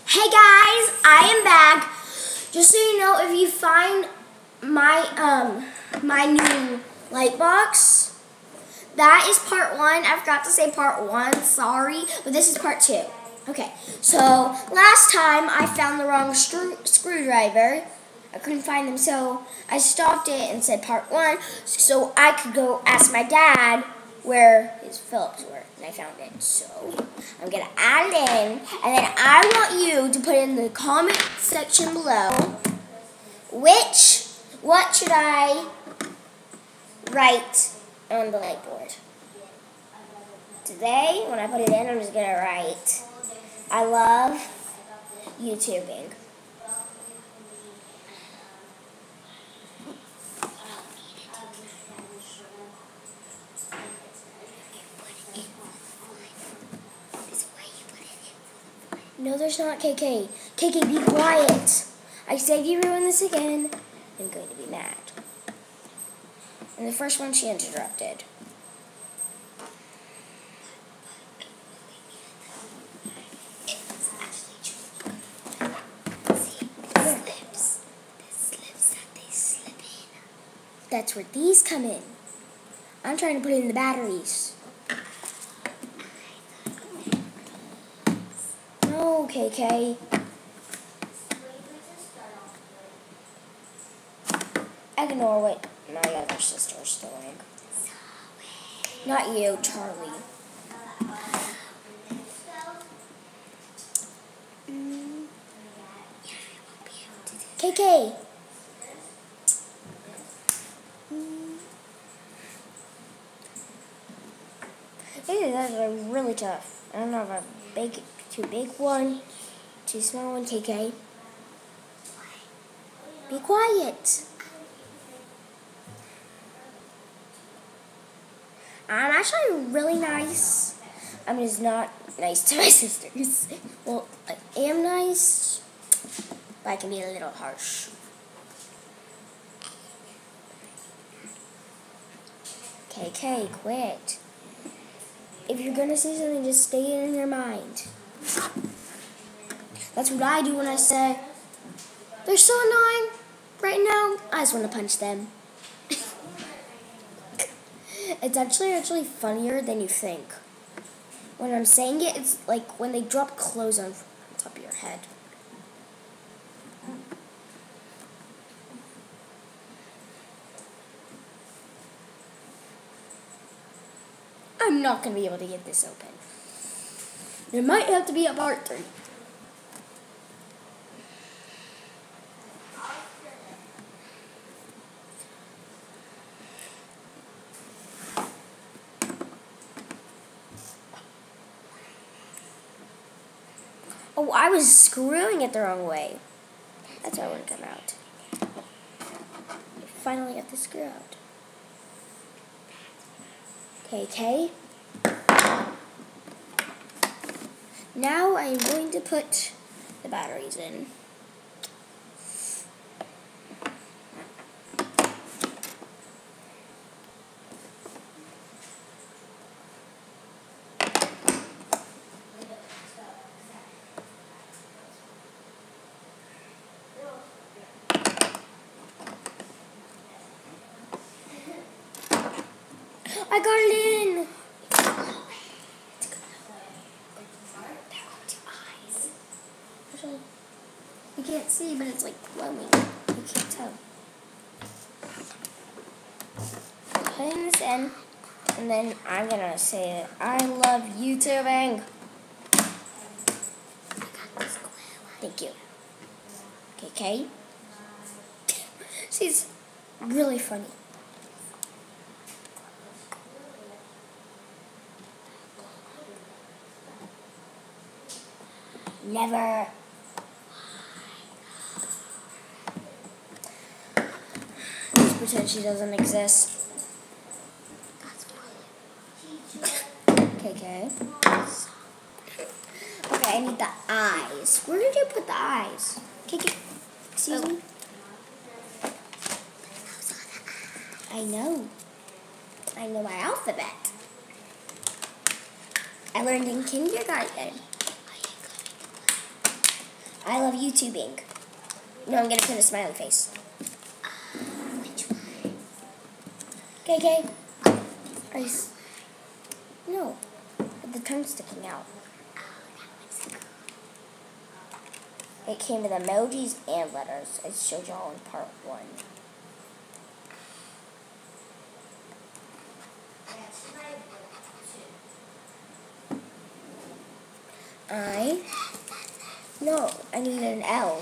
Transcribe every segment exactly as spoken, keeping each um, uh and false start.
Hey guys, I am back. Just so you know, if you find my um my new light box, that is part one. I forgot to say part one, sorry, but this is part two. Okay, so last time I found the wrong screw screwdriver. I couldn't find them, so I stopped it and said part one, so I could go ask my dad where his Phillips were, and I found it. So I'm gonna add it in, and then I want you to put in the comment section below which, what should I write on the whiteboard. Today, when I put it in, I'm just gonna write, I love YouTubing. No, there's not, K K. K K, be quiet. I said you ruin this again. I'm going to be mad. And the first one she interrupted. That's where these come in. I'm trying to put in the batteries. No, K K. Ignore what my other sister's doing. Not you, Charlie. Mm. K K. Hey, that's really tough. I don't know if I big, too big one, too small one. K K, be quiet. I'm actually really nice. I'm just not nice to my sisters. Well, I am nice, but I can be a little harsh. K K, quit. If you're going to say something, just stay it in your mind. That's what I do when I say, they're so annoying right now, I just want to punch them. It's actually actually funnier than you think. When I'm saying it, it's like when they drop clothes on top of your head. I'm not going to be able to get this open. There might have to be a part three. Oh, I was screwing it the wrong way. That's why it wouldn't come out. I finally got the screw out. K K. Now I'm going to put the batteries in. I got it in! You can't see, but it's like glowing. You can't tell. Putting this in, and then I'm gonna say it. I love YouTubing. Thank you. K K. She's really funny. Never. Just pretend she doesn't exist. K K. Okay, I need the eyes. Where did you put the eyes? K K. Excuse me? I know. I know my alphabet. I learned in kindergarten. I love YouTubing. No, I'm gonna put a smiley face. K K. Are you s no, the tongue's sticking out. It came with emojis and letters. I showed y'all in part one. I no, I need an L.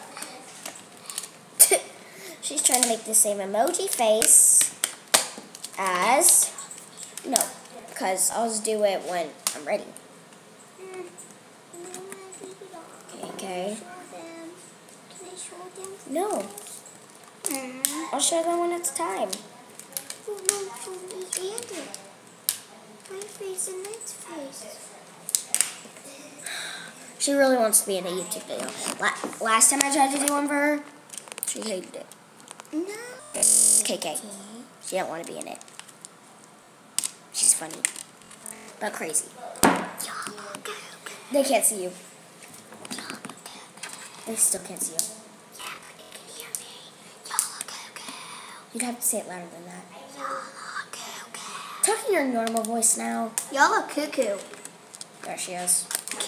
She's trying to make the same emoji face as no, because I'll just do it when I'm ready. Okay, okay. No. I'll show them one at a time. My face and its face. She really wants to be in a YouTube video. La last time I tried to do one for her, she hated it. No. K K. She didn't want to be in it. She's funny, but crazy. They can't see you. They still can't see you. You'd have to say it louder than that. Talk in your normal voice now. Y'all look cuckoo. There she is.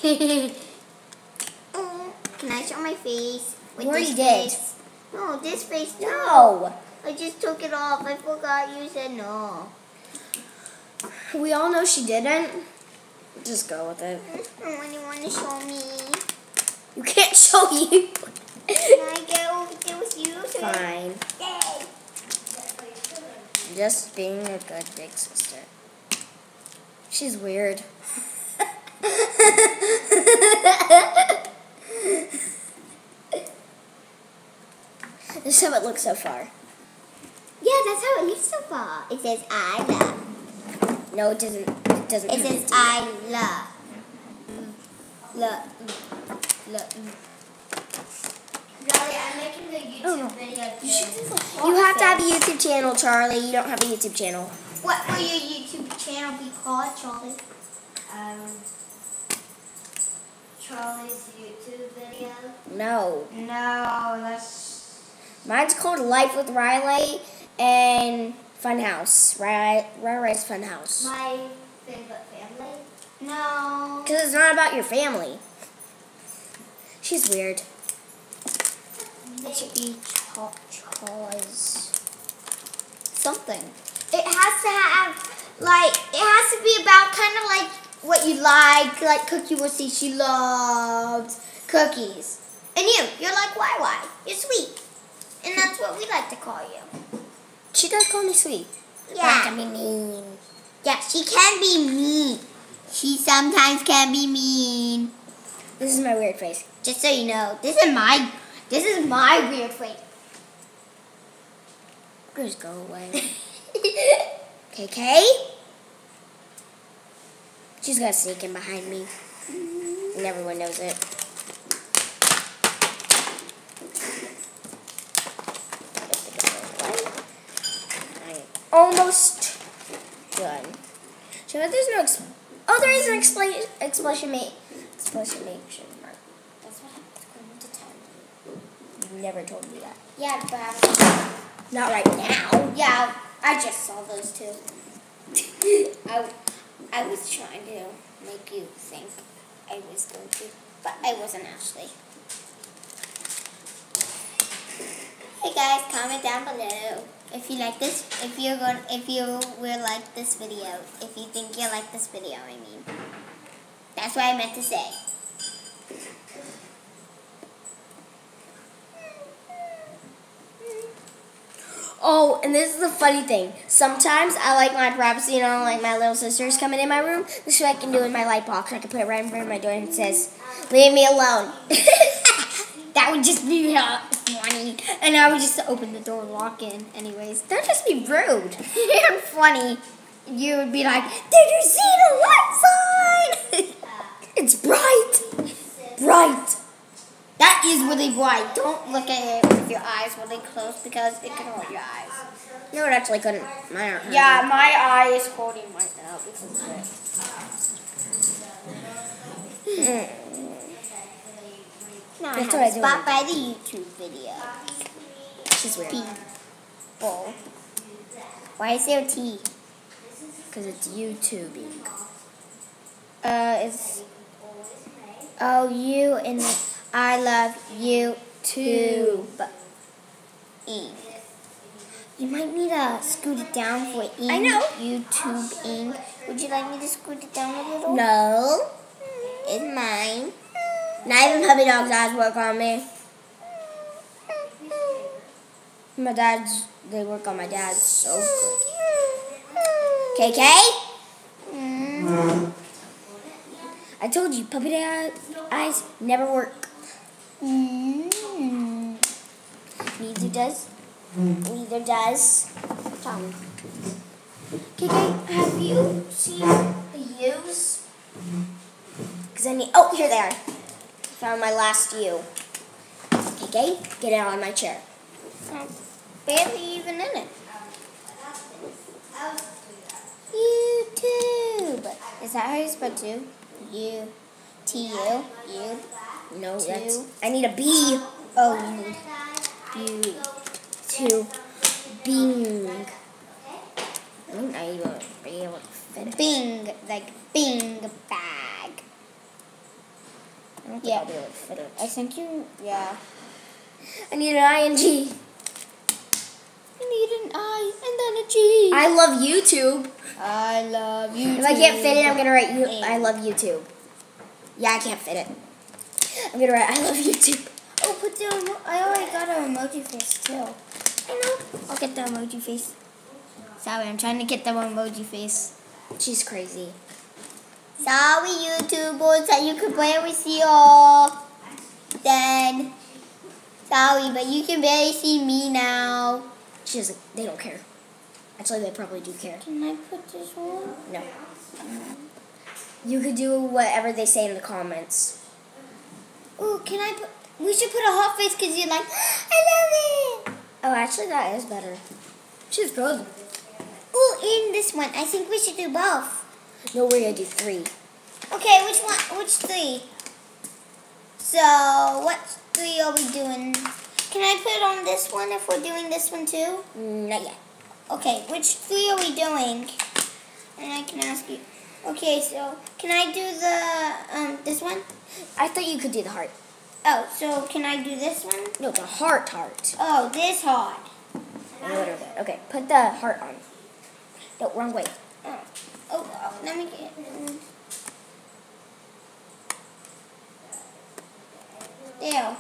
Can I show my face? With You already this did. Face? No, this face too. No. I just took it off. I forgot you said no. We all know she didn't. Just go with it. When you want to show me, You can't show you. can I go over there with you? Fine. Yay. Just being a good big sister. She's weird. This is how it looks so far. Yeah, that's how it looks so far. It says I love. No, it doesn't. It doesn't. It says I love. Love. Love. Charlie, I'm making the YouTube Oh, no. video. You should do the You have to have a YouTube channel, Charlie. You don't have a YouTube channel. What will your YouTube channel be called, Charlie? Um, Charlie's YouTube video. No. No, that's Mine's called Life with Riley and Funhouse. Riley, Riley's Funhouse. my favorite family. No. Because it's not about your family. She's weird. It should be Cha- Charlie's something. It has to have, like, it has to be about kind of like what you like. Like Cookie will say she loves cookies. And you, you're like Y Y. You're sweet. And that's what we like to call you. She does call me sweet. Yeah. Not to be mean. Yeah, she can be mean. She sometimes can be mean. This is my weird face. Just so you know, this is my, this is my weird face. Just go away. K K? She's gonna sneak in behind me. And everyone knows it. I'm almost done. So there's no ex oh, there is an expla explanation ma explanation mark. That's what happens according to ten. You never told me that. Yeah, but Not right now. yeah, I just saw those two. I, I was trying to make you think I was going to, but I wasn't actually. Hey guys, comment down below if you like this. If you're going, if you will like this video. If you think you like this video, I mean. That's what I meant to say. Oh, and this is the funny thing. Sometimes I like my privacy and I don't like my little sisters coming in my room. This is what I can do in my light box. I can put it right in front of my door and it says, "Leave me alone." That would just be uh, funny. And I would just open the door and walk in anyways. That'd just be rude. And funny. You would be like, did you see the light sign? It's bright. Bright. That is really bright. Don't look at it with your eyes really close because it can hurt your eyes. No, it actually couldn't. Mine aren't hurting. Yeah, my eye is hurting right now because of it. Mm. No, know I That's have what I a do spot on by the YouTube video. She's weird. People. Why is there a T? Because it's YouTubing. Uh, it's oh you and the, I love you too. Ink. You might need to scoot it down for ink. I know. YouTube ink. Would you like me to scoot it down a little? No. It's mine. Not even puppy dog's eyes work on me. My dad's, they work on my dad's so good. K K? Mm. I told you, puppy dad eyes never work. Mm. Neither does. Neither does Tom. K K, have you seen the U's? Because I need, oh, here they are. Found my last U. K K, get out of my chair. I'm barely even in it. YouTube. Is that how you spell two? U. T U. U. No, Two. that's, I need a B. Oh, you need U. To Bing. I'm not even be able to fit it. Bing. Like Bing bag. I don't think Yeah. I'll be able to fit it. I think you, yeah. I need an I N G. You need an I and then a G. I love YouTube. I love you. If I can't fit it, I'm gonna write you. And- I love YouTube. Yeah, I can't fit it. I'm gonna write I love YouTube. Oh, put the emo- I already got an emoji face too. I know. I'll get the emoji face. Sorry, I'm trying to get the emoji face. She's crazy. Sorry, YouTubers, that you could barely see all. Then, sorry, but you can barely see me now. She doesn't. They don't care. Actually, they probably do care. Can I put this on? No. You could do whatever they say in the comments. Ooh, can I put? We should put a hot face because you're like, I love it. Oh, actually, that is better. She's good. Ooh, in this one, I think we should do both. No, we're gonna do three. Okay, which one? Which three? So, what three are we doing? Can I put on this one if we're doing this one too? Mm, not yet. Okay, which three are we doing? And I can ask you. Okay, so can I do the um this one? I thought you could do the heart. Oh, so can I do this one? No, the heart heart. Oh, this hard. Whatever. Okay, put the heart on. No, wrong way. Oh, oh, oh let me get. Um, there.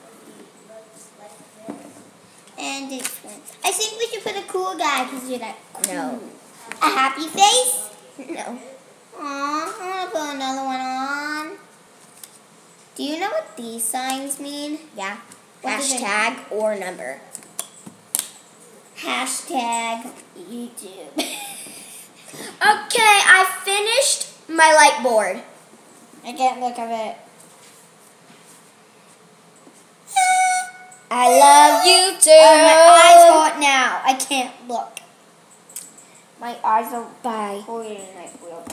And this one. I think we should put a cool guy because you're like cool. No. A happy face? No. Aw, I want to put another one on. Do you know what these signs mean? Yeah. What do they- Hashtag or number. Hashtag YouTube. Okay, I finished my light board. I can't look at it. I love you too. Oh, my eyes hurt now. I can't look. My eyes are Bye. hurting like real bad.